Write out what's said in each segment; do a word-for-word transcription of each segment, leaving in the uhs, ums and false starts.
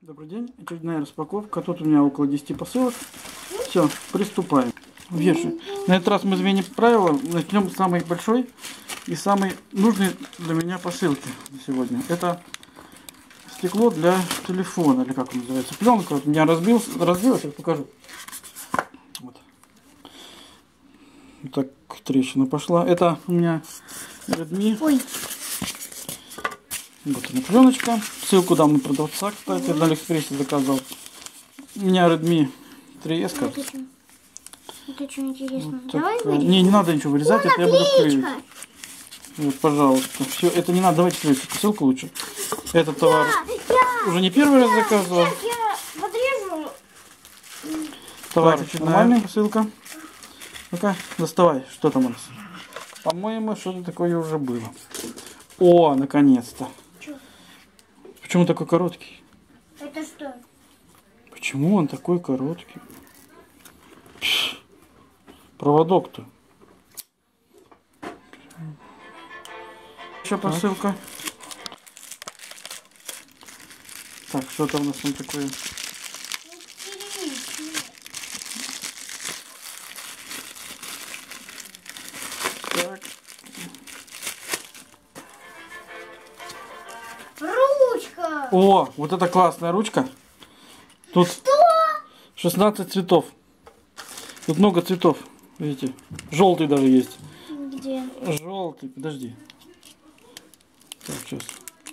Добрый день, очередная распаковка. Тут у меня около десяти посылок. Все, приступаем. Вешаю. На этот раз мы изменим правила. Начнем с самой большой и самой нужной для меня посылки сегодня. Это стекло для телефона, или как он называется, пленка. Вот у меня разбил, разбилась, я покажу. Вот. Вот так трещина пошла. Это у меня Redmi. Ой. Вот она пленочка. Ссылку дам на продавца, кстати, на Алиэкспрессе заказал. У меня Redmi три эс. Это что? Это что интересно? Вот Давай так, не, не надо ничего вырезать, это я буду клеить. Вот, пожалуйста. Все, это не надо, давайте клеить ссылку лучше. Этот товар я, я, уже не первый я, раз заказывал. Я, я подрежу. Товар нормальный, посылка. Ну-ка, доставай, что там у нас? По-моему, что-то такое уже было. О, наконец-то. Почему такой короткий? Это что? Почему он такой короткий? Проводок-то. Еще посылка. Так, что там у нас там такое? Так. Ручка! О, вот это классная ручка. Тут что? шестнадцать цветов. Тут много цветов. Видите? Желтый даже есть. Где? Желтый, подожди. Так, сейчас.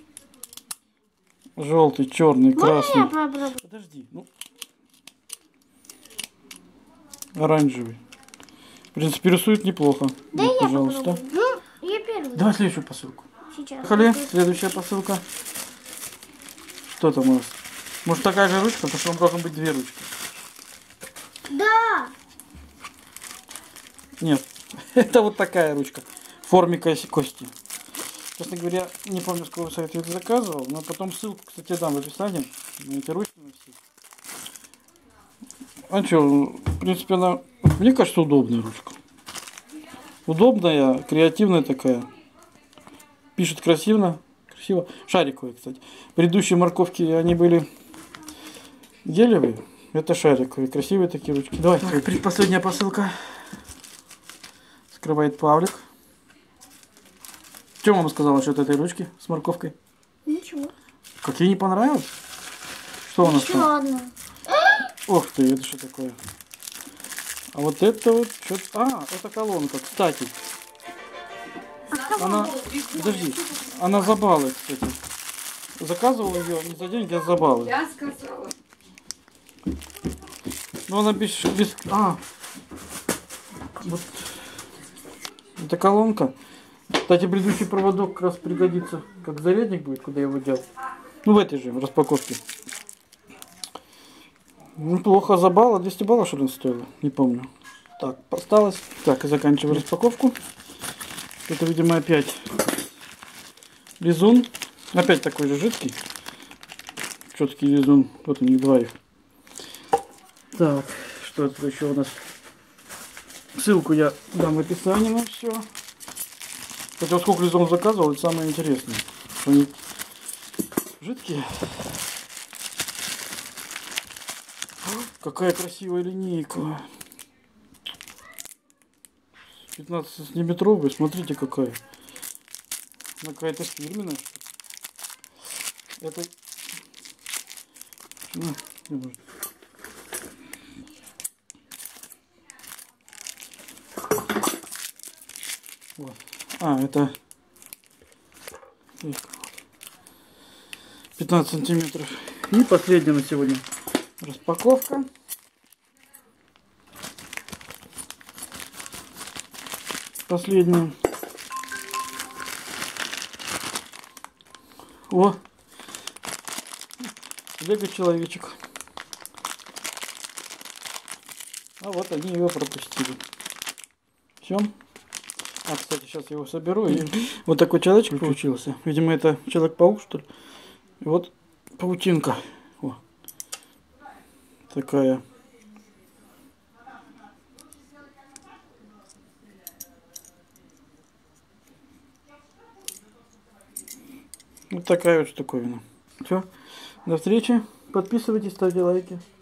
Желтый, черный, красный. Можно я попробую? Подожди. Ну. Оранжевый. В принципе, рисует неплохо. Да вот, я пожалуйста. попробую. Ну, я первый. Давай следующую посылку. Сейчас. Поехали. Следующая посылка. Что там у нас? Может, такая же ручка, потому что он должен быть две ручки. Да. Нет. Это вот такая ручка. В форме кости. Честно говоря, не помню, с какого сайта я это заказывал, но потом ссылку, кстати, дам в описании на эти ручки. На все. А что, в принципе, она, мне кажется, удобная ручка. Удобная, креативная такая. Пишет красиво. Красиво. Шариковые, кстати. Предыдущие морковки, они были гелевые. Это шариковые. Красивые такие ручки. Давай, так, предпоследняя посылка. Скрывает Павлик. Что мама сказала насчет этой ручки с морковкой? Ничего. Как ей не понравилось? Что у нас Еще там? одна. Ох ты, это что такое? А вот это вот что-то... А, это колонка, кстати. Она... Подожди. Она за баллы, кстати. Заказывал ее не за деньги, а за баллы. Я сказала. Но она без... без... А! Вот. Это колонка. Кстати, предыдущий проводок как раз пригодится, как зарядник будет, куда я его делал. Ну, в этой же распаковке. Неплохо за балла. двести баллов, что ли, стоило? Не помню. Так, осталось. Так, и заканчиваю распаковку. Это, видимо, опять лизун. Опять такой же жидкий. Четкий лизун. Вот у них два их. Так, что это еще у нас? Ссылку я дам в описании на все. Хотя сколько лизун заказывал, это самое интересное. Они жидкие. Какая красивая линейка. пятнадцать сантиметровая. Смотрите, какая. Она какая-то фирменная. Это... Ну, не может. Вот. А, это пятнадцать сантиметров. И последняя на сегодня распаковка. Последняя. О! Лего-человечек. А вот они его пропустили. Все. А, кстати, сейчас я его соберу. И вот такой человечек получился. Видимо, это Человек-паук, что ли. И вот паутинка. О. Такая. Вот такая вот штуковина. Все. До встречи. Подписывайтесь, ставьте лайки.